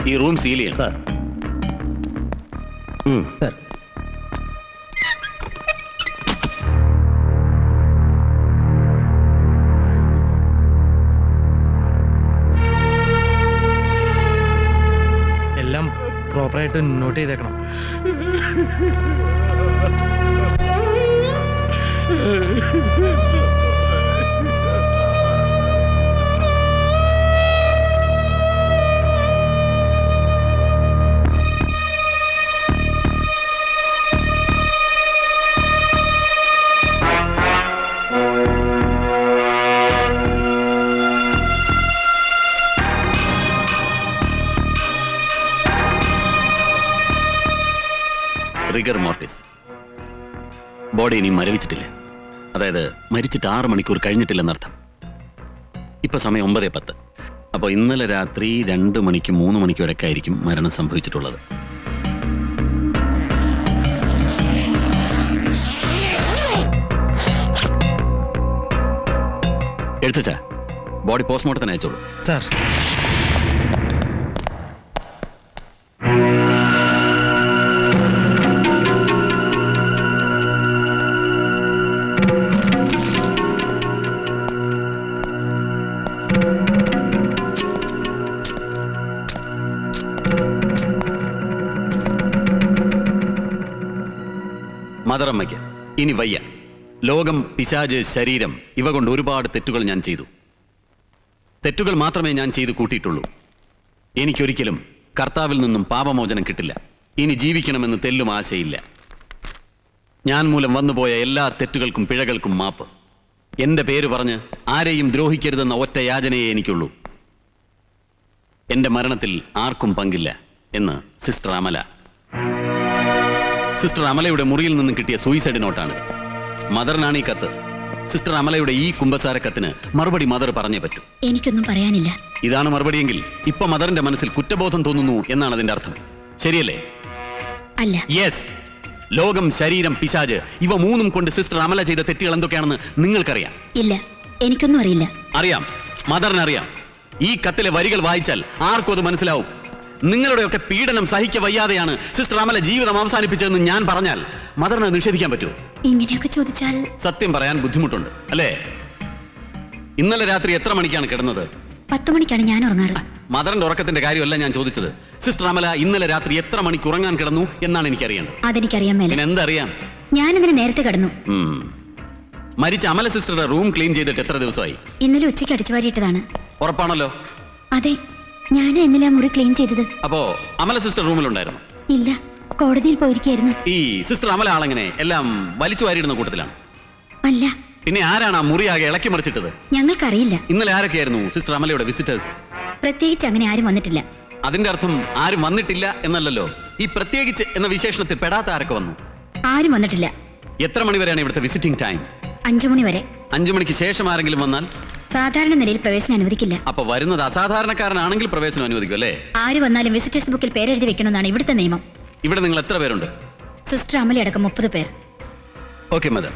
ഈ room seal ചെയ്യണം. Sir. Sir. എല്ലാം പ്രോപ്പറായിട്ട് നോട്ട് ചെയ്തേക്കണം. Rigger mortis. ബോഡി ഇനി മരവിച്ചിട്ടില്ല. അതായത് മരിച്ചിട്ട് 6 മണിക്കൂർ കഴിഞ്ഞിട്ടില്ലെന്നർത്ഥം. ഇപ്പൊ സമയം 9:10. അപ്പോൾ ഇന്നലെ രാത്രി 2 മണിക്കും 3 മണിക്കും ഇടയ്ക്കായിരിക്കും മരണം സംഭവിച്ചിട്ടുള്ളത്. എഴുത്തച്ഛ, ബോഡി പോസ്റ്റ്മോർട്ടത്തിന് അയച്ചോളൂ. സാർ. മദറമ്മയ്ക്ക് ഇനി വയ്യ. ലോകം, പിശാച്, ശരീരം, ഇവ കൊണ്ട് ഒരുപാട് തെറ്റുകൾ ഞാൻ ചെയ്തു. തെറ്റുകൾ മാത്രമേ ഞാൻ ചെയ്തു കൂട്ടിയിട്ടുള്ളൂ. എനിക്കൊരിക്കലും കർത്താവിൽ നിന്നും പാപമോചനം കിട്ടില്ല. ഇനി ജീവിക്കണമെന്ന് തെല്ലും ആശയില്ല. ഞാൻ മൂലം വന്നുപോയ എല്ലാ തെറ്റുകൾക്കും പിഴകൾക്കും മാപ്പ്. എന്റെ പേര് പറഞ്ഞ് ആരെയും ദ്രോഹിക്കരുതെന്ന ഒറ്റ യാചനയെ എനിക്കുള്ളൂ. എന്റെ മരണത്തിൽ ആർക്കും പങ്കില്ല എന്ന് സിസ്റ്റർ അമല. സിസ്റ്റർ അമലയുടെ മുറിയിൽ നിന്നും കിട്ടിയ സൂയിസൈഡ് നോട്ടാണ്. മദറിനാണ് ഈ കത്ത്. സിസ്റ്റർ അമലയുടെ ഈ കുമ്പസാര കത്തിന് മറുപടി മദർ പറഞ്ഞേ പറ്റൂ. എനിക്കൊന്നും പറയാനില്ല. ഇതാണ് മറുപടിയെങ്കിൽ ഇപ്പൊ മദറിന്റെ മനസ്സിൽ കുറ്റബോധം തോന്നുന്നു എന്നാണ് അതിന്റെ അർത്ഥം. ശരിയല്ലേ? അല്ല. യെസ്. ലോകം, ശരീരം, പിശാച്, ഇവ മൂന്നും കൊണ്ട് സിസ്റ്റർ അമല ചെയ്ത തെറ്റുകൾ എന്തൊക്കെയാണെന്ന് നിങ്ങൾക്കറിയാം. ഇല്ല, എനിക്കൊന്നും അറിയില്ല. അറിയാം, മദറിനറിയാം. ഈ കത്തിലെ വരികൾ വായിച്ചാൽ ആർക്കും അത് മനസ്സിലാവും. നിങ്ങളുടെയൊക്കെ പീഡനം സഹിക്ക വയ്യാതെയാണ് സിസ്റ്റർ അമല ജീവിതം അവസാനിപ്പിച്ചതെന്ന് ഞാൻ പറഞ്ഞാൽ മദറിനെ നിഷേധിക്കാൻ പറ്റുമോ? ഇങ്ങനെയൊക്കെ ചോദിച്ചാൽ സത്യം പറയാൻ ബുദ്ധിമുട്ടുണ്ട് അല്ലേ? ഇന്നലെ രാത്രി എത്ര മണിക്കാണ് കിടന്നത്? 10 മണിക്കാണ് ഞാൻ ഉറങ്ങാറ്. മദറിന്റെ ഉറക്കത്തിന്റെ കാര്യമല്ല ഞാൻ ചോദിച്ചത്. സിസ്റ്റർ അമല ഇന്നലെ രാത്രി എത്ര മണിക്ക് ഉറങ്ങാൻ കിടന്നു എന്നാണ് എനിക്കറിയേണ്ടത്. അതെനിക്കറിയാൻ മേലെ. പിന്നെ എന്തറിയാം? ഞാൻ ഇന്നലെ നേരത്തെ കിടന്നു. മരിച്ച അമല സിസ്റ്ററുടെ റൂം ക്ലീൻ ചെയ്തിട്ട് എത്ര ദിവസമായി? ഇന്നലെ ഉച്ചയ്ക്ക് അടിച്ചുവാരിയിട്ടതാണ്. ഉറപ്പാണല്ലോ? അതെ, ഞാൻ ഇന്നലെ ആ മുറി ക്ലീൻ ചെയ്തത്. അപ്പോ അമല സിസ്റ്റർ റൂമിലുണ്ടായിരുന്നു? ഇല്ല, കോടതിയിൽ പോയിരിക്കായിരുന്നു. ഈ സിസ്റ്റർ അമല ആളെങ്ങനെ എല്ലാം വലിച്ചു വാരിയിടുന്ന കൂട്ടത്തിലാണ്? അല്ല. പിന്നെ ആരാണ് ആ മുറിയാകെ ഇളക്കി മറിച്ചിട്ടത്? ഞങ്ങൾക്കറിയില്ല. ഇന്നലെ ആരൊക്കെയായിരുന്നു സിസ്റ്റർ അമലയുടെ വിസിറ്റേഴ്സ്? പ്രത്യേകിച്ച് അങ്ങനെ ആരും വന്നിട്ടില്ല. അതിന്റെ അർത്ഥം ആരും വന്നിട്ടില്ല എന്നല്ലല്ലോ. ഈ പ്രത്യേകിച്ച് എന്ന വിശേഷണത്തിൽ പെടാത്ത ആരൊക്കെ വന്നു? ആരും വന്നിട്ടില്ല. എത്ര മണി വരെയാണ് ഇവിടുത്തെ വിസിറ്റിംഗ് ടൈം? 5 മണി വരെ. 5 മണിക്ക് ശേഷം ആരെങ്കിലും വന്നാൽ സാധാരണ നിലയിൽ പ്രവേശനം അനുവദിക്കില്ല. അപ്പൊ വരുന്നത് അസാധാരണക്കാരനാണെങ്കിൽ പ്രവേശനം അനുവദിക്കും അല്ലേ? ആര് വന്നാലും വിസിറ്റേഴ്സ് ബുക്കിൽ പേരെഴുതി വെക്കണമെന്നാണ് ഇവിടുത്തെ നിയമം. ഇവിടെ നിങ്ങൾ എത്ര പേരുണ്ട്? സിസ്റ്റർ അമല അടക്കം 30 പേർ. Okay mother.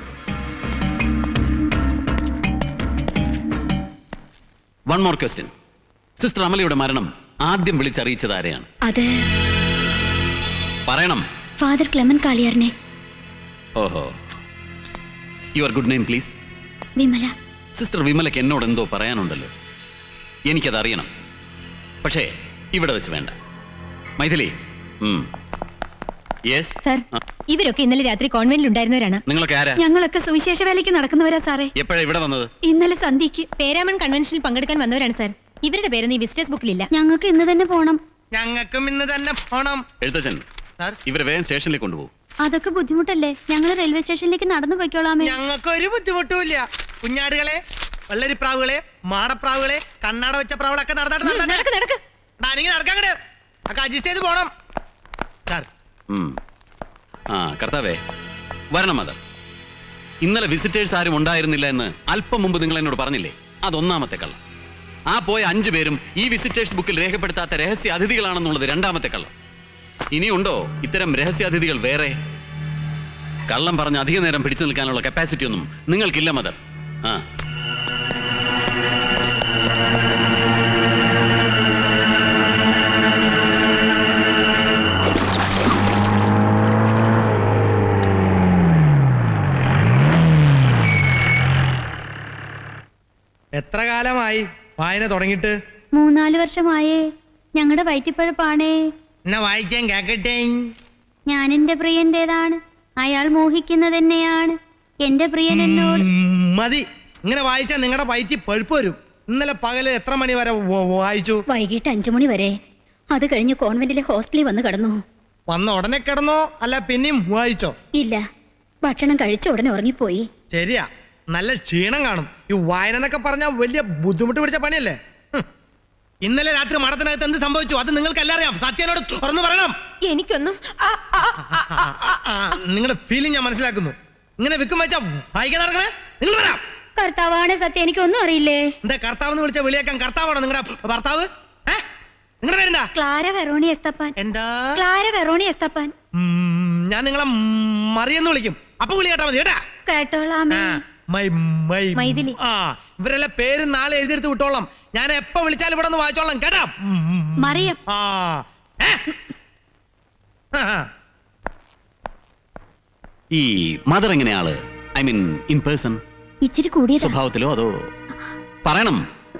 One more question. Sister അമലയുടെ മരണം ആദ്യം വിളിച്ചറിയിച്ചത് ആരെയാണ്? അത് പറയണം. ഫാദർ ക്ലെമൻ കാളിയാറിനെ. ഓഹോ. Your good name please? Vimala. Sister വിമലയ്ക്ക് എന്നോട് എന്തോ പറയാനുണ്ടല്ലോ. എനിക്കത് അറിയണം. പക്ഷേ ഇവിടെ വെച്ച് വേണ്ട. മൈഥിലി. യെസ് സർ, ഇവരൊക്കെ ഇന്നലെ രാത്രി കോൺവെന്റിൽ ഉണ്ടായിരുന്നവരാണ്. നിങ്ങളൊക്കെ ആരാ? ഞങ്ങളൊക്കെ സുവിശേഷ വേലയ്ക്ക് നടക്കുന്നവരാ സാറേ. എപ്പോഴാണ് ഇവിടെ വന്നത്? ഇന്നലെ സന്ധ്യയ്ക്ക്. പേരാമൺ കൺവെൻഷനിൽ പങ്കെടുക്കാൻ വന്നവരാണ് സാർ. ഇവരുടെ പേരൊന്നും ഈ വിസിറ്റേഴ്സ് ബുക്കിലില്ല. ഞങ്ങൾക്ക് ഇന്ന് തന്നെ പോണം. ഞങ്ങൾക്കും ഇന്ന് തന്നെ പോണം. എഴുത്തച്ഛൻ, ഇവരെ വേഗം സ്റ്റേഷനിലേക്ക് കൊണ്ടുപോകും. അതൊക്കെ ബുദ്ധിമുട്ടല്ലേ? ഞങ്ങൾ റെയിൽവേ സ്റ്റേഷനിലേക്ക് നടന്നു പോയിക്കോളാമേ. ഞങ്ങൾക്ക് ഒരു ബുദ്ധിമുട്ടുമില്ല. കുഞ്ഞാടുകളെ, വെള്ളരിപ്രാവുകളെ, മാടപ്രാവുകളെ, കണ്ണാട വെച്ച പ്രാവുകളൊക്കെ നടക്കാൻ അഡ്ജസ്റ്റ് ചെയ്ത് പോണം. കർത്താവേ, വരണം മദർ. ഇന്നലെ വിസിറ്റേഴ്സ് ആരും ഉണ്ടായിരുന്നില്ല എന്ന് അല്പം മുമ്പ് നിങ്ങൾ എന്നോട് പറഞ്ഞില്ലേ? അതൊന്നാമത്തെ കള്ളം. ആ പോയ 5 പേരും ഈ വിസിറ്റേഴ്സ് ബുക്കിൽ രേഖപ്പെടുത്താത്ത രഹസ്യ അതിഥികളാണെന്നുള്ളത് രണ്ടാമത്തെ കള്ളം. ഇനിയുണ്ടോ ഇത്തരം രഹസ്യ അതിഥികൾ വേറെ? കള്ളം പറഞ്ഞ് അധിക നേരം പിടിച്ചു നിൽക്കാനുള്ള കപ്പാസിറ്റി ഒന്നും നിങ്ങൾക്കില്ല മദർ. എത്ര കാലമായി വായന തുടങ്ങിയിട്ട്? 3-4 വർഷമായേ. ഞങ്ങളുടെ വയറ്റിപ്പഴപ്പാണേ. എന്നാ വായിക്കാൻ കേക്കട്ടെ. ഞാൻ എന്റെ പ്രിയന്റേതാണ്, അയാൾ മോഹിക്കുന്നത് തന്നെയാണ്. എന്റെ പ്രിയൻ എന്നോട്. മതി, ഇങ്ങനെ വായിച്ചാൽ നിങ്ങളുടെ വയറ്റി പഴുപ്പ് വരും. ഇന്നലെ പകല് എത്ര മണി വരെ വായിച്ചു? വൈകിട്ട് 5 മണി വരെ. അത് കഴിഞ്ഞ് കോൺവെന്റിലെ ഹോസ്റ്റലിൽ വന്ന് കിടന്നു. വന്ന ഉടനെ കിടന്നോ അല്ല പിന്നെയും വായിച്ചോ? ഇല്ല, ഭക്ഷണം കഴിച്ച ഉടനെ ഉറങ്ങിപ്പോയി. ശരിയാ, നല്ല ക്ഷീണം കാണും. ഈ വായന എന്നൊക്കെ പറഞ്ഞാൽ വലിയ ബുദ്ധിമുട്ട് പിടിച്ച പണിയല്ലേ. ഇന്നലെ രാത്രി മഠത്തിനകത്ത് എന്ത് സംഭവിച്ചു അത് നിങ്ങൾക്ക് എല്ലാം അറിയാം. സത്യനോട് തുറന്നു പറയണം. എനിക്കൊന്നും നിങ്ങളുടെ ഫീലിംഗ് ഞാൻ മനസ്സിലാക്കുന്നു. ഇങ്ങനെ വിൽക്കും വെച്ചാ വായിക്കാൻ നടക്കണേ. നിങ്ങൾ വരാം. കർത്താവാണ് സത്യം, എനിക്കൊന്നും അറിയില്ലേ. എന്താ കർത്താവെന്ന് വിളിച്ച വിളിയേക്കാൻ കർത്താവാണോ നിങ്ങളുടെ ഭർത്താവ്? നിങ്ങളുടെ പേരെന്താ? ക്ലാര വെറോണി എസ്തപ്പാൻ. എന്താ? ക്ലാര വെറോണി എസ്തപ്പാൻ. ഞാൻ നിങ്ങളെ മറിയെന്ന് വിളിക്കും. അപ്പൊ വിളി കേട്ടാ മതി കേട്ടാ. കേട്ടോളാമേ. മൈഥിലി. ഇവരെല്ലാം പേര് നാളെ എഴുതിയെടുത്ത് വിട്ടോളാം. ഞാൻ എപ്പോ വിളിച്ചാലും ഇവിടെ ഒന്ന് വായിച്ചോളാം കേട്ടാ. മറിയം. ഈ മദർ എങ്ങനെയാള്? I mean in person. ഇച്ചിരി കൂടിയ സ്വഭാവത്തിലോ അതോ? പറയണം.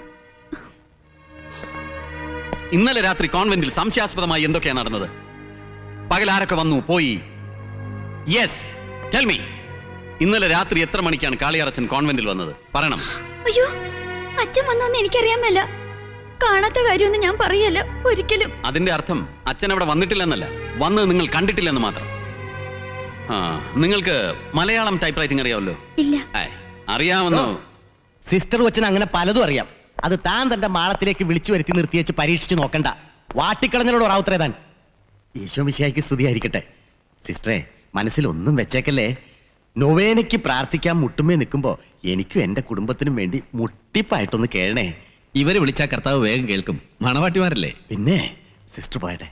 ഇന്നലെ രാത്രി കോൺവെന്റിൽ സംശയാസ്പദമായി എന്തൊക്കെയാണ് നടന്നത്? പകൽ ആരൊക്കെ വന്നു പോയി? Yes, tell me. ഇന്നലെ രാത്രി എത്ര മണിക്കാണ് കാളിയാറച്ചൻ കോൺവെന്റിൽ വന്നത്? പറയണം. അയ്യോ, അച്ഛൻ വന്നോന്ന് എനിക്കറിയാമല്ല. കാണാത്ത കാര്യമൊന്നും ഞാൻ പറയല്ല ഒരിക്കലും. അതിന്റെ അർത്ഥം അച്ഛൻ അവിടെ വന്നിട്ടില്ലെന്നല്ല, വന്നത് നിങ്ങൾ കണ്ടിട്ടില്ലെന്ന് മാത്രം. നിങ്ങൾക്ക് മലയാളം ടൈപ്പ് റൈറ്റിംഗ് അറിയാമല്ലോ? ഇല്ല. അറിയാമെന്നോ? സിസ്റ്റർ കൊച്ചിന് അങ്ങനെ പലതും അറിയാം. അത് താൻ തന്റെ മാളത്തിലേക്ക് വിളിച്ചു വരുത്തി നിർത്തിവെച്ച് പരീക്ഷിച്ച് നോക്കണ്ട. വാട്ടിക്കളഞ്ഞോട് റാവുത്രേ താൻ. ഈശോ മിശിഹായ്ക്ക് സ്തുതിയായിരിക്കട്ടെ. സിസ്റ്ററെ, മനസ്സിലൊന്നും വെച്ചേക്കല്ലേ. നൊവേനയ്ക്ക് പ്രാർത്ഥിക്കാൻ മുട്ടുമേ നിൽക്കുമ്പോ എനിക്കും എന്റെ കുടുംബത്തിനും വേണ്ടി മുട്ടിപ്പായിട്ടൊന്ന് കേഴണേ. ഇവര് വിളിച്ചാൽ കർത്താവ് വേഗം കേൾക്കും. മണവാട്ടിമാരല്ലേ. പിന്നെ സിസ്റ്റർ പോയട്ടെ.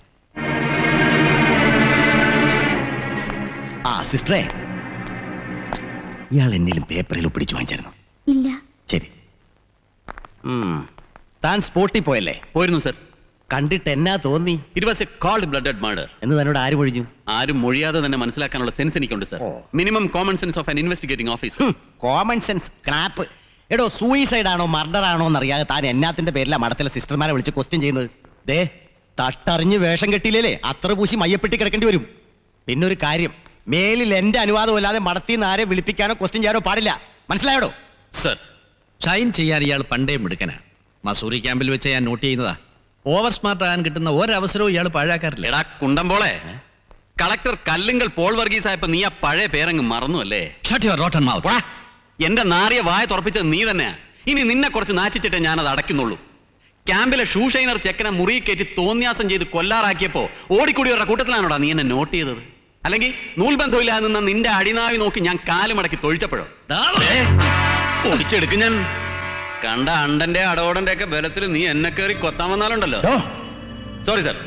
സിസ്റ്ററെ, ഇയാൾ എന്നേലും പേപ്പറിൽ ഒപ്പിടിച്ചു വാങ്ങിച്ചായിരുന്നു? ഇല്ല. ശരി. താൻ സ്പോട്ടിൽ പോയല്ലേ? പോയിരുന്നു സർ. കണ്ടിട്ട് എന്നാ തോന്നി? It was a cold blooded murder എന്ന് തന്നോട് ആര് ഒഴിഞ്ഞു? ആരും മൊഴിയാതെ തന്നെ മനസ്സിലാക്കാനുള്ള സെൻസ് എനിക്കുണ്ട് sir. Minimum common sense of an investigating officer. Common sense clap. എടോ, സൂയിസൈഡ് ആണോ മർഡർ ആണോ എന്നറിയാതെ താൻ എന്നാത്തിന്റെ പേരിലാണ് മഠത്തിലെ സിസ്റ്റർമാരെ വിളിച്ച് ക്വസ്റ്റ്യൻ ചെയ്യുന്നത്? ദേ, തട്ടറിഞ്ഞ് വേഷം കെട്ടിയില്ലേ അത്ര പൂശി മയ്യപ്പെട്ടി കിടക്കേണ്ടി വരും. പിന്നൊരു കാര്യം, മേലിൽ എന്റെ അനുവാദമില്ലാതെ മടത്തിൽ നിന്ന് ആരെ വിളിപ്പിക്കാനോ ക്വസ്റ്റ്യൻ ചെയ്യാനോ പാടില്ല. മനസ്സിലായോടോ? സർ, ഷൈൻ ചെയ്യാൻ ഇയാൾ പണ്ടേ മിടുക്കനാ. മസൂറി ക്യാമ്പിൽ വെച്ച് ഞാൻ നോട്ട് ചെയ്യുന്നതാ. ഓവർ സ്മാർട്ട് ആകാൻ കിട്ടുന്ന ഒരവസരവും ഇയാൾ പാഴാക്കാറില്ല. എടാ കുണ്ടംപോളെ, കളക്ടർ കല്ലുങ്കൽ പോൾ വർഗീസ് ആയപ്പോ നീ ആ പഴയ പേരങ്ങ് മറന്നു അല്ലേ? എന്റെ നാറിയ വായ തുറപ്പിച്ചത് നീ തന്നെയാ. ഇനി നിന്നെ കുറച്ച് നാറ്റിച്ചിട്ടേ ഞാനത് അടയ്ക്കുന്നുള്ളൂ. ക്യാമ്പിലെ ഷൂ ഷൈനർ ചെക്കനെ മുറി കയറ്റി തോന്നിയാസം ചെയ്ത് കൊല്ലാറാക്കിയപ്പോ ഓടിക്കൂടിയവരുടെ കൂട്ടത്തിലാണോടാ നീ എന്നെ നോട്ട് ചെയ്തത്? അല്ലെങ്കിൽ നൂൽബന്ധമില്ലാതെ നിന്ന നിന്റെ അടിനാവി നോക്കി ഞാൻ കാലുമടക്കി തൊഴിച്ചപ്പോഴോ? ഒടിച്ചെടുക്കും ഞാൻ. കണ്ട അണ്ടന്റെ അടോടന്റെ ഒക്കെ ബലത്തിൽ നീ എന്നെ കയറി കൊത്താൻ വന്നാലുണ്ടല്ലോ. Sorry sir.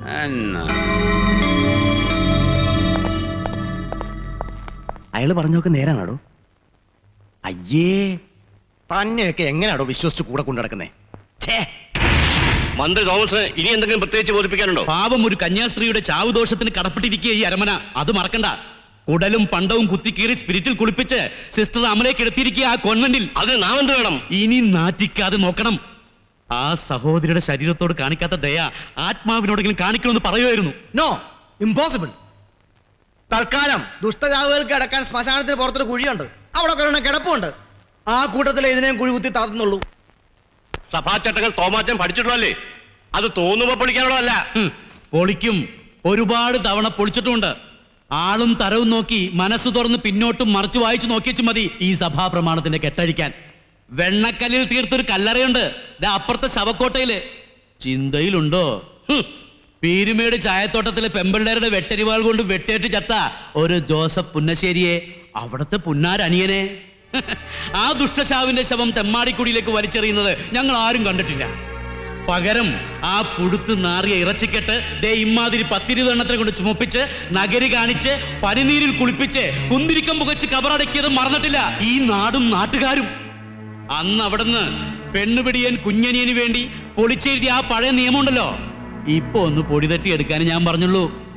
അയാള് പറഞ്ഞൊക്കെ നേരാണോ? അയ്യേ, തന്നെയൊക്കെ എങ്ങനെയാണോ വിശ്വസിച്ച് കൂടെ കൊണ്ടു നടക്കുന്നേ? മന്ത്രി തോമസ് ഇനി എന്തെങ്കിലും പ്രത്യേകിച്ച് ബോധിപ്പിക്കാനുണ്ടോ? പാവം ഒരു കന്യാസ്ത്രീയുടെ ചാവുദോഷത്തിന് കടപ്പെട്ടിരിക്കുക ഈ അരമന. അത് മറക്കണ്ട. കുടലും പണ്ടവും കുത്തിക്കീറി സ്പിരിറ്റിൽ കുളിപ്പിച്ച് സിസ്റ്റർ അമലേക്ക് എടുത്തിരിക്കുക ആ കോൺവെന്റിൽ. അത് നാം എന്ത് വേണം? ഇനി നാറ്റിക്കാതെ നോക്കണം. ആ സഹോദരിയുടെ ശരീരത്തോട് കാണിക്കാത്ത ദയ ആത്മാവിനോടെങ്കിലും കാണിക്കണമെന്ന് പറയുമായിരുന്നു. No, impossible. തൽക്കാലം ദുഷ്ടജാവുകൾക്ക് അടക്കാൻ ശ്മശാനത്തിന് പുറത്തൊരു കുഴിയുണ്ട്. അവിടെ ഒരെണ്ണം കിടപ്പുണ്ട്. ആ കൂട്ടത്തിലെ ഇതിനെയും കുഴി കുത്തി താത്തുന്നുള്ളൂ. സഭാചട്ടങ്ങൾ തോമാറ്റം പഠിച്ചിട്ടുള്ളല്ലേ? അത് തോന്നുമ്പോ പൊളിക്കാനുള്ളതല്ല. പൊളിക്കും. ഒരുപാട് തവണ പൊളിച്ചിട്ടുമുണ്ട്. ആളും തരവും നോക്കി മനസ്സ് തുറന്ന് പിന്നോട്ടും മറിച്ചു വായിച്ചു നോക്കിച്ചു മതി ഈ സഭാപ്രമാണത്തിന്റെ കെട്ടഴിക്കാൻ. വെണ്ണക്കല്ലിൽ തീർത്തൊരു കല്ലറയുണ്ട് അപ്പുറത്തെ ശവക്കോട്ടയില്. ചിന്തയിലുണ്ടോ? പീരുമേട് ചായത്തോട്ടത്തിലെ പെമ്പിള്ളേരുടെ വെട്ടരിവാൾ കൊണ്ട് വെട്ടേറ്റ് ചത്ത ഒരു ജോസഫ് പുന്നശ്ശേരിയെ, അവിടത്തെ പുന്നാരനിയനെ. ആ ദുഷ്ടശാവിന്റെ ശവം തെമ്മാടിക്കുടിയിലേക്ക് വലിച്ചെറിയുന്നത് ഞങ്ങൾ ആരും കണ്ടിട്ടില്ല. പകരം ആ പുടുത്ത് നാറിയ ഇറച്ചിക്കെട്ട് ദേ ഇമ്മാതിരി 10-20 എണ്ണത്തിനെ കൊണ്ട് ചുമപ്പിച്ച് നഗരി കാണിച്ച് പനിനീരിൽ കുളിപ്പിച്ച് കുന്തിരിക്കം പുകച്ച് കബറടക്കിയത് മറന്നിട്ടില്ല ഈ നാടും നാട്ടുകാരും. അന്ന് അവിടുന്ന് പെണ്ണുപിടിയൻ കുഞ്ഞനിയന് വേണ്ടി പൊളിച്ചെഴുതിയ ആ പഴയ നിയമമുണ്ടല്ലോ, ഇപ്പൊ ഒന്ന് പൊടി തട്ടി എടുക്കാൻ ഞാൻ പറഞ്ഞുള്ളൂ.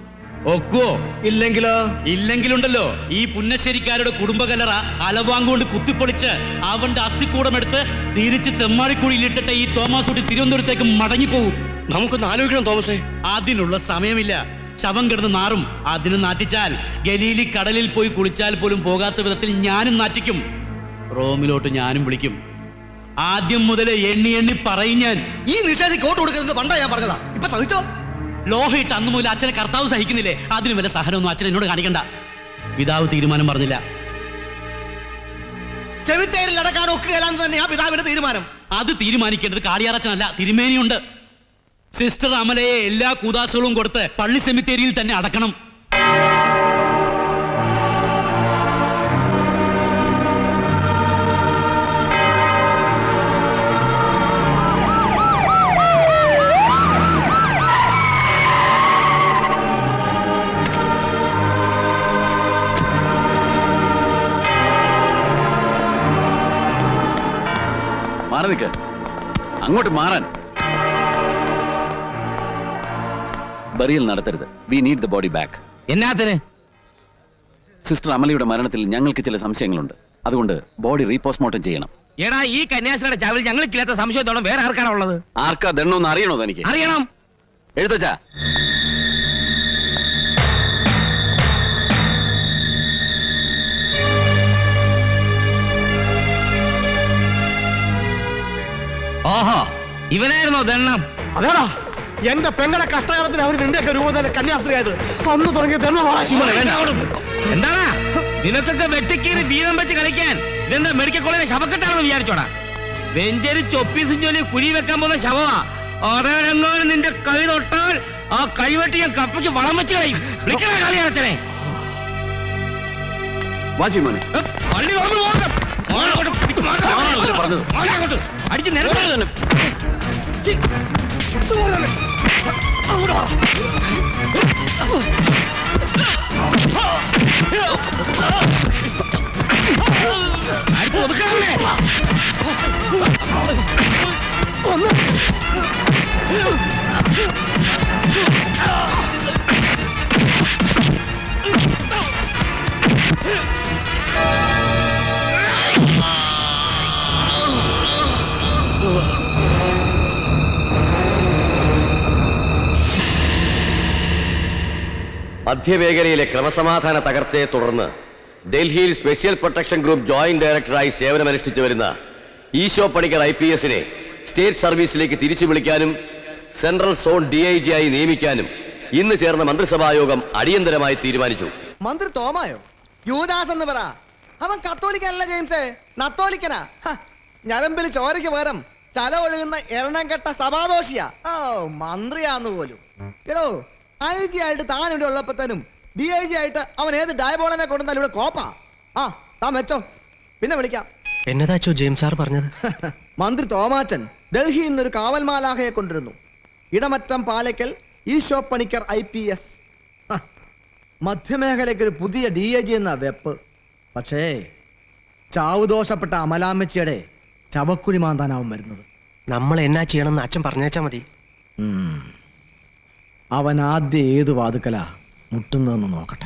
ഒക്കുവോ? ഇല്ലെങ്കിലോ? ഇല്ലെങ്കിലുണ്ടല്ലോ ഈ പുന്നശ്ശേരിക്കാരുടെ കുടുംബകലറ അലവാങ്കൊണ്ട് കുത്തിപ്പൊളിച്ച് അവന്റെ അസ്ഥിക്കൂടമെടുത്ത് തിരിച്ച് തെമ്മാടിക്കുഴിയിലിട്ടിട്ട് ഈ തോമസ് കുട്ടി തിരുവനന്തപുരത്തേക്ക് മടങ്ങിപ്പോവും. നമുക്കൊന്ന് ആലോചിക്കണം തോമസേ. അതിനുള്ള സമയമില്ല. ശവം കിടന്ന് നാറും. അതിന് നാറ്റിച്ചാൽ ഗലീലി കടലിൽ പോയി കുളിച്ചാൽ പോലും പോകാത്ത വിധത്തിൽ ഞാനും നാറ്റിക്കും. റോമിലോട്ട് ഞാനും വിളിക്കും. ആദ്യം മുതൽ എണ്ണി എണ്ണി പറയും ഞാൻ. ഈ നിഷേധി കോട്ട് കൊടുക്കുന്നത് പണ്ടാ ഞാൻ പറഞ്ഞതാ. ഇപ്പൊ സഹിച്ചോ? ലോഹയിട്ട് അന്ന് മുതൽ അച്ഛനെ കർത്താവ് സഹിക്കുന്നില്ലേ? അതിന് വല്ല സഹനമൊന്നും അച്ഛൻ എന്നോട് കാണിക്കണ്ട. പിതാവ് തീരുമാനം പറഞ്ഞില്ല. സെമിത്തേരിൽ അടക്കാൻ ഒക്കുകയെല്ലാം തന്നെയാ പിതാവിന്റെ തീരുമാനം. അത് തീരുമാനിക്കേണ്ടത് കാളിയാറച്ചനല്ല, തിരുമേനിയുണ്ട്. സിസ്റ്റർ അമലയെ എല്ലാ കൂതാശകളും കൊടുത്ത് പള്ളി സെമിത്തേരിയിൽ തന്നെ അടക്കണം. മാറി നിൽക്ക്. അങ്ങോട്ട് മാറാൻ. ബറിയൽ നടത്തരുത്. We need the body back. എന്നാത്തിന്? സിസ്റ്റർ അമലയുടെ മരണത്തിൽ ഞങ്ങൾക്ക് ചില സംശയങ്ങളുണ്ട്. അതുകൊണ്ട് ബോഡി റീപോസ്റ്റ്മോർട്ടം ചെയ്യണം. എടാ, ഈ കന്യാസ്ത്രീയുടെ ചാവിൽ ഞങ്ങൾക്കില്ലാത്ത സംശയത്തോളം വേറെ ആർക്കാണ് ഉള്ളത്? ആർക്കാ ദണ്ണോന്ന് അറിയണോ തനിക്ക്? അറിയണം. എഴുത്തച്ഛാ, ഓഹോ, ഇവനായിരുന്നോ ദണ്ണം? അതേടാ, എന്റെ പെങ്ങളെ കഷ്ടകാലത്തിന് അവർ നിന്റെയൊക്കെ രൂപത്തിൽ കന്യാസ്ത്രീ ആയത്. അന്ന് തുടങ്ങിയ എന്താടാ നിനക്കൊക്കെ വെട്ടിക്കീറി വീതം വെച്ച് കളിക്കാൻ? ഇതെന്താ മെഡിക്കൽ കോളേജിലെ ശവക്കെട്ടാണെന്ന് വിചാരിച്ചോടാ? വെഞ്ചരിച്ച് ഒപ്പീസും ജോലി കുഴി വെക്കാൻ പോകുന്ന ശവമാ. ഒരെങ്ങാനും നിന്റെ കൈ തൊട്ടാൽ ആ കൈവെട്ടി ഞാൻ കപ്പയ്ക്ക് വളം വെച്ച് കളയും. വിളിക്കണ കളിയാച്ചനെ. പള്ളി അടിച്ച് നിരന്തരം അടിച്ച് ഒതുക്കണല്ലേ? മധ്യമേഖലയിലെ ക്രമസമാധാന തകർച്ചയെ തുടർന്ന് ഡൽഹിയിൽ സ്പെഷ്യൽ പ്രൊട്ടക്ഷൻ ഗ്രൂപ്പ് ജോയിന്റ് ഡയറക്ടറായി സേവനമനുഷ്ഠിച്ചു വരുന്ന ഈശോ പണിക്കർ IPS സ്റ്റേറ്റ് സർവീസിലേക്ക് തിരിച്ചു വിളിക്കാനും സെൻട്രൽ സോൺ DIG ആയി നിയമിക്കാനും ഇന്ന് ചേർന്ന മന്ത്രിസഭായോഗം അടിയന്തരമായി തീരുമാനിച്ചു. മന്ത്രി തോമായോ? യൂദാസ് എന്ന് പറ. അവൻ കത്തോലിക്കനല്ല ജെയിംസേ, നത്തോലിക്കനാ. ഞരമ്പിൽ ചോരയ്ക്ക് പകരം ചല ഒഴുകുന്ന എണ്ണം കെട്ട സഭാദോഷിയാ. ഓ, മന്ത്രിയാന്ന് പോലും. എടോ, IG ആയിട്ട് താൻ ഇവിടെ ഉള്ളപ്പോഴത്തേനും DIG ആയിട്ട് അവൻ ഏത് ഡയബോളനെ കൊണ്ടുവന്നാലും ഇവിടെ കോപ്പാ. ആ, താൻ വെച്ചോ, പിന്നെ വിളിക്കാം. എന്നതാച്ചോ ജെയിംസ് സാർ പറഞ്ഞത്? മന്ത്രി തോമാച്ചൻ ഡൽഹിയിൽ നിന്നൊരു കാവൽ മാലാഖയെ കൊണ്ടിരുന്നു. ഇടമറ്റം പാലയ്ക്കൽ ഈശോ പണിക്കർ IPS. മധ്യമേഖലയ്ക്ക് ഒരു പുതിയ DIG എന്ന വെപ്പ്. പക്ഷേ ചാവുദോഷപ്പെട്ട അമലാമ്മച്ചിയുടെ ചവക്കുഴി മാന്താനാവും വരുന്നത്. നമ്മൾ എന്നാ ചെയ്യണമെന്ന് അച്ഛൻ പറഞ്ഞേച്ചാ മതി. അവൻ ആദ്യം ഏത് വാതുക്കലാ മുട്ടുന്നതെന്ന് നോക്കട്ടെ.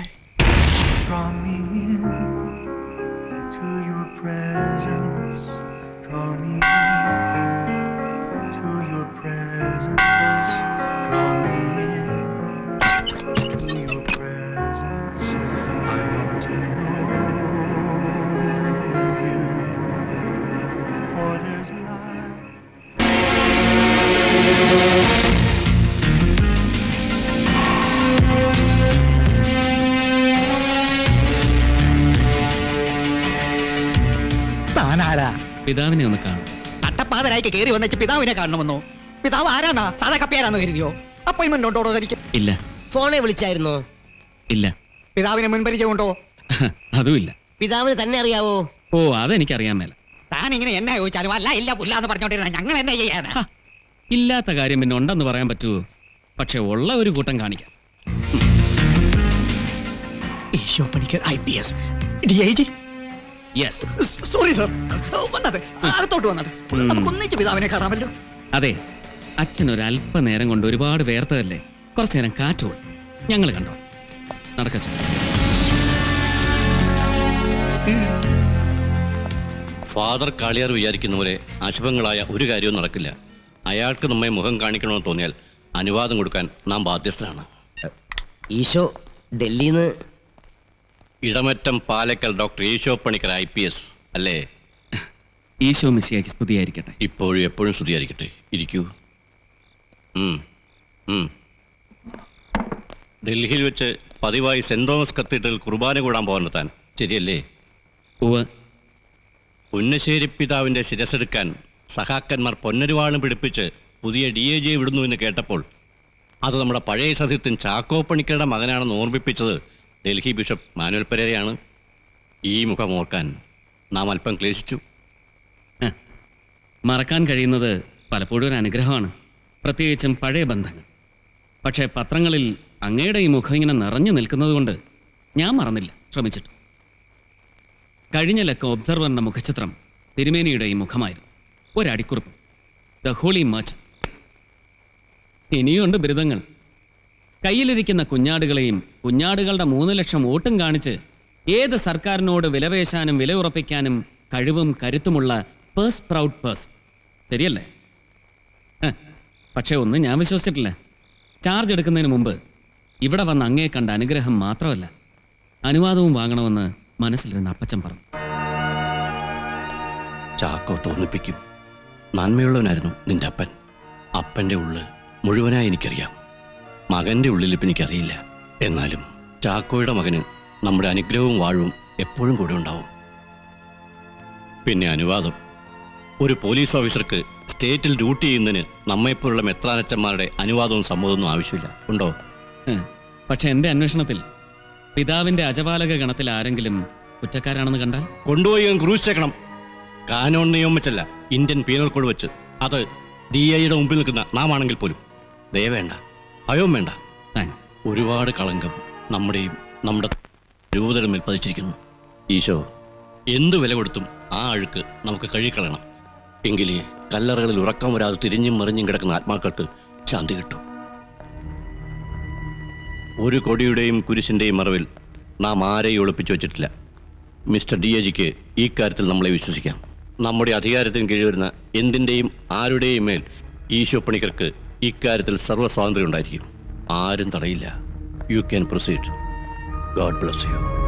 പിതാവിനെ ഒന്ന് കാണും. തട്ടപ്പാതരായിക്ക് കയറി വന്നിട്ട് പിതാവിനെ കാണണമെന്നോ? പിതാവ് ആരാന്നാ? സാധാ കപ്പിയാരാന്നോ കരുതിയോ? അപ്പോയിന്റ്മെന്റ് ഉണ്ടോ തനിക്ക്? ഇല്ല. ഫോണെ വിളിച്ചായിരുന്നോ? ഇല്ല. പിതാവിനെ മുൻപരിചയമുണ്ടോ? അതുമില്ല. പിതാവിന് തന്നെ അറിയാവോ? ഓ, അതെനിക്കറിയാൻ മേല. താൻ ഇങ്ങനെ എന്നാ ചോദിച്ചാലും അല്ല ഇല്ല പുല്ലാന്ന് പറഞ്ഞോണ്ടിരുന്ന ഞങ്ങൾ എന്നാ ചെയ്യാനാ? ഇല്ലാത്ത കാര്യം പിന്നെ ഉണ്ടെന്ന് പറയാൻ പറ്റുമോ? പക്ഷെ ഉള്ള ഒരു കൂട്ടം കാണിക്കാം. Isho Panicker IPS DIG. Sorry sir, വന്നത് അകത്തോട്ട് വന്നത്. നമുക്ക് ഒന്നിച്ച് പിതാവിനെ കാണാമല്ലോ. അതെ, അച്ഛൻ ഒരു അല്പനേരം കൊണ്ട് ഒരുപാട് വേർത്തതല്ലേ. കുറച്ചു നേരം കാറ്റുകൊള്ളു. ഞങ്ങൾ കണ്ടോ. നടക്കച്ച. ഫാദർ കാളിയാർ വിചാരിക്കുന്ന പോലെ അശുഭങ്ങളായ ഒരു കാര്യവും നടക്കില്ല. അയാൾക്ക് നമ്മെ മുഖം കാണിക്കണമെന്ന് തോന്നിയാൽ അനുവാദം കൊടുക്കാൻ നാം ബാധ്യസ്ഥരാണ്. ഈശോ ഡൽഹിന്ന് ഇടമറ്റം പാലക്കൽ ഡോക്ടർ ഈശോ പണിക്കർ IPS അല്ലേ? ഈശോ മിശിഹായ്ക്ക് സ്തുതിയായിരിക്കട്ടെ. ഇപ്പോഴും എപ്പോഴും സ്തുതിയായിരിക്കട്ടെ. ഇരിക്കൂ. ഡൽഹിയിൽ വെച്ച് പതിവായി സെന്റ് തോമസ് കത്തീഡ്രൽ കുർബാന കൂടാൻ പോകാൻ താൻ ശരിയല്ലേ? പുന്നശ്ശേരി പിതാവിൻ്റെ ശിരസെടുക്കാൻ സഹാക്കന്മാർ പൊന്നരുവാളും പിടിപ്പിച്ച് പുതിയ DAG വിടുന്നു എന്ന് കേട്ടപ്പോൾ അത് നമ്മുടെ പഴയ സത്യത്തിൻ ചാക്കോ പണിക്കരുടെ മകനാണെന്ന് ഓർമ്മിപ്പിച്ചത് ഡൽഹി ബിഷപ്പ് മാനുവൽ പെരേരയാണ്. ഈ മുഖം ഓർക്കാൻ നാം അല്പം ക്ലേശിച്ചു. മറക്കാൻ കഴിയുന്നത് പലപ്പോഴും ഒരു അനുഗ്രഹമാണ്, പ്രത്യേകിച്ചും പഴയ ബന്ധങ്ങൾ. പക്ഷേ പത്രങ്ങളിൽ അങ്ങയുടെ ഈ മുഖം ഇങ്ങനെ നിറഞ്ഞു നിൽക്കുന്നത് കൊണ്ട് ഞാൻ മറന്നില്ല, ശ്രമിച്ചിട്ട്. കഴിഞ്ഞ ലക്കം ഒബ്സർവറിൻ്റെ മുഖചിത്രം തിരുമേനിയുടെ ഈ മുഖമായിരുന്നു. ഒരടിക്കുറിപ്പ്, ദ ഹോളി മർച്ചന്റ്. ഇനിയുണ്ട് ബിരുദങ്ങൾ. കയ്യിലിരിക്കുന്ന കുഞ്ഞാടുകളെയും കുഞ്ഞാടുകളുടെ 3 ലക്ഷം വോട്ടും കാണിച്ച് ഏത് സർക്കാരിനോട് വിലപേശാനും വില ഉറപ്പിക്കാനും കഴിവും കരുത്തുമുള്ള പേഴ്സ് പ്രൗഡ് പേഴ്സ്. ശരിയല്ലേ? പക്ഷേ ഒന്നും ഞാൻ വിശ്വസിച്ചിട്ടില്ല. ചാർജ് എടുക്കുന്നതിന് മുമ്പ് ഇവിടെ വന്ന് അങ്ങേ കണ്ട അനുഗ്രഹം മാത്രമല്ല, അനുവാദവും വാങ്ങണമെന്ന് മനസ്സിലിരുന്ന് അപ്പച്ചൻ പറഞ്ഞു. ചാക്കോ തോന്നിപ്പിക്കും. നന്മയുള്ളവനായിരുന്നു നിന്റെ അപ്പൻ. അപ്പൻ്റെ ഉള്ളിൽ മുഴുവനായി എനിക്കറിയാം. മകൻ്റെ ഉള്ളിലിപ്പ് എനിക്കറിയില്ല. എന്നാലും ചാക്കോയുടെ മകന് നമ്മുടെ അനുഗ്രഹവും വാഴവും എപ്പോഴും കൂടെ ഉണ്ടാവും. പിന്നെ അനുവാദം. ഒരു പോലീസ് ഓഫീസർക്ക് സ്റ്റേറ്റിൽ ഡ്യൂട്ടി ചെയ്യുന്നതിന് നമ്മെപ്പോലുള്ള മെത്രാനച്ചന്മാരുടെ അനുവാദവും സമ്മതമൊന്നും ആവശ്യമില്ല. ഉണ്ടോ? പക്ഷെ എൻ്റെ അന്വേഷണത്തിൽ പിതാവിൻ്റെ അജപാലക ഗണത്തിൽ ആരെങ്കിലും കുറ്റക്കാരാണെന്ന് കണ്ടാൽ കൊണ്ടുപോയി ക്രൂസ് ചേക്കണം. കാനോൺ നിയമം വെച്ചല്ല, ഇന്ത്യൻ പീനൽ കോഡ് വെച്ച്. അത് DIയുടെ മുമ്പിൽ നിൽക്കുന്ന നാം ആണെങ്കിൽ പോലും. ദയവേണ്ട, ഭയവും വേണ്ട. ഒരുപാട് കളങ്കം നമ്മുടെയും നമ്മുടെ രൂപതയുടെ മേൽ പതിച്ചിരിക്കുന്നു. ഈശോ എന്തു വില കൊടുത്തും ആ അഴുക്ക് നമുക്ക് കഴുകിക്കളയണം. എങ്കിലേ കല്ലറകളിൽ ഉറക്കം വരാതെ തിരിഞ്ഞും മറിഞ്ഞും കിടക്കുന്ന ആത്മാക്കൾക്ക് ശാന്തി കിട്ടും. ഒരു കൊടിയുടെയും കുരിശിൻ്റെയും മറവിൽ നാം ആരെയും ഒളിപ്പിച്ചു വച്ചിട്ടില്ല. മിസ്റ്റർ DAGക്ക് ഈ കാര്യത്തിൽ നമ്മളെ വിശ്വസിക്കാം. നമ്മുടെ അധികാരത്തിന് കീഴിൽ വരുന്ന എന്തിൻ്റെയും ആരുടെയും മേൽ ഈശോ പണിക്കർക്ക് ഇക്കാര്യത്തിൽ സർവ്വ സ്വാതന്ത്ര്യം ഉണ്ടായിരിക്കും. ആരും തടയില്ല. You can proceed. God bless U.